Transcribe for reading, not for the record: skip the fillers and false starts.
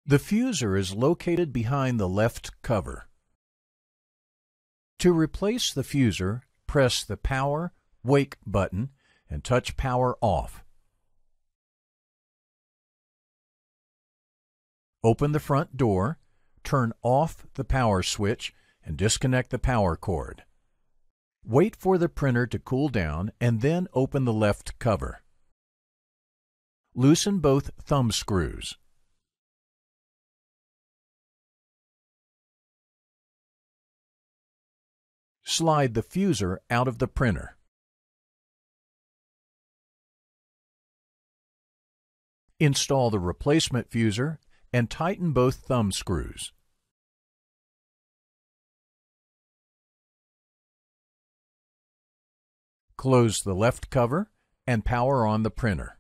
The fuser is located behind the left cover. To replace the fuser, press the Power, Wake button and touch Power off. Open the front door, turn off the power switch, and disconnect the power cord. Wait for the printer to cool down and then open the left cover. Loosen both thumb screws. Slide the fuser out of the printer. Install the replacement fuser and tighten both thumb screws. Close the left cover and power on the printer.